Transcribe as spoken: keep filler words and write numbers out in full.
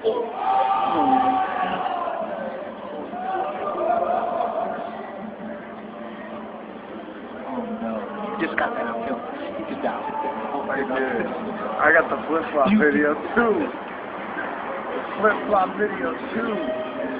Just got that on film. He just dialed it. I did. I got the flip flop video too. The flip flop video too.